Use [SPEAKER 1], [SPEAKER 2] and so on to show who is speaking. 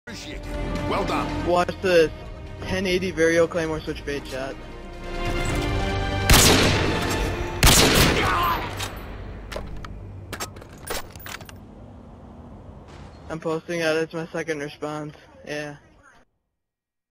[SPEAKER 1] Well done.
[SPEAKER 2] Watch this 1080 varial claymore switch fade shot. I'm posting that as my second response. Yeah.